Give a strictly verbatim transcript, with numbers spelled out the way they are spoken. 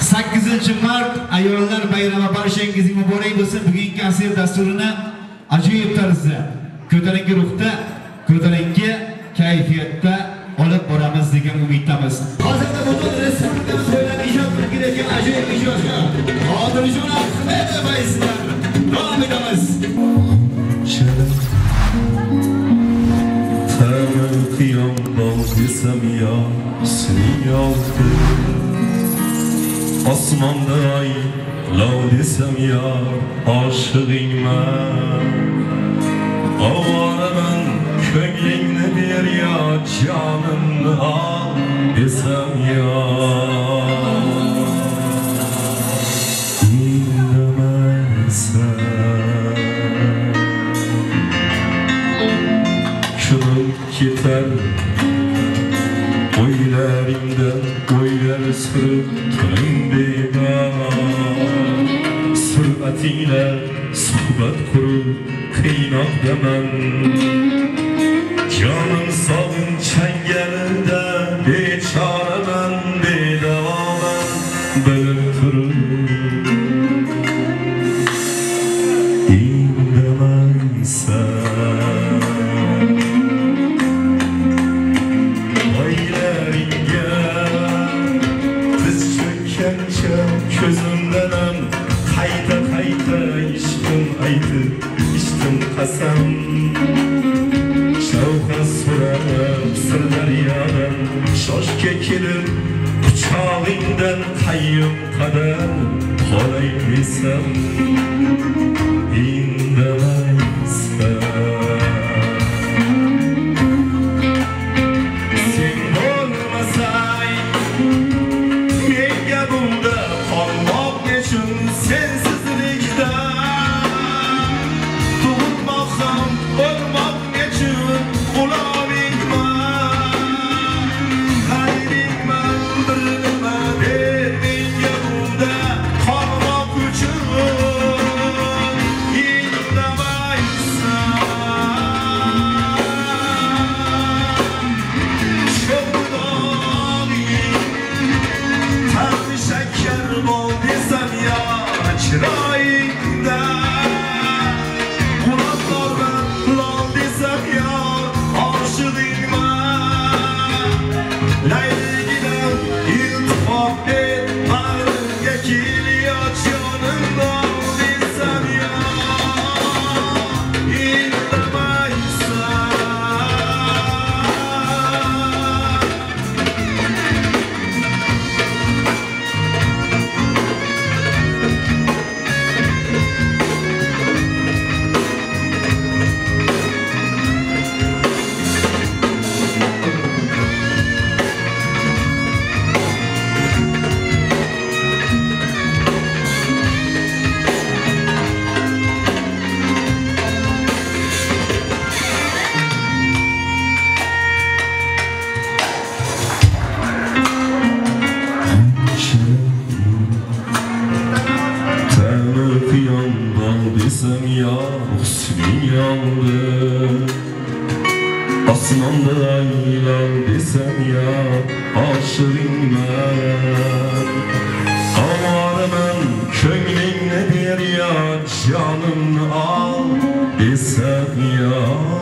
sakkizinchi mart ayollar bayrami barchangizga muborak bo'lsin. Bugungi konsert dasturini ajoyib tarzda, ko'tarinki ruhda, ko'tarinki kayfiyatda olib boramiz degan umiddamiz. Hozirda butun respublikamiz bo'ylab ijod qilayotgan ajoyib ijodkor Qodirjon Ahmedov sizlar davom etamiz. Qiyam bol desam ya seni yoldi osmonda ay lav desam ya aşığıyman avaraman ko'nglingni ber ya canımni al desam ya yeter oylarımdan oylar sürüp tönümde süratiyle sohbet kurup kıynakdaman canım sağın çengelinde beçaraman bedavaman bilip durur Közümdenem kayta kayta iştim aydı iştim kasam Şavka sorarım sırdaryadan şoşke kelip Bıçağından kayyum kadar kolay desem indemaysan Sen olmasay menga bunda sensizlikda tug'ilmoqam o'lmoq nechun ulovingman xayringman bir nima der menga bunda qolmoq uchun indamaysan sho'rdog'ing ta'mi shakkar bol desam ya Çırayında kulaklardan lal desem ya aşığıyma Leyli'den iltifat et bağrınga geliyor canımdan desem ya inlemaysan desem ya husnin yandı Osmonda aylar desem ya aşığıyman Avaraman ko'nglingni ber ya canımni al desem ya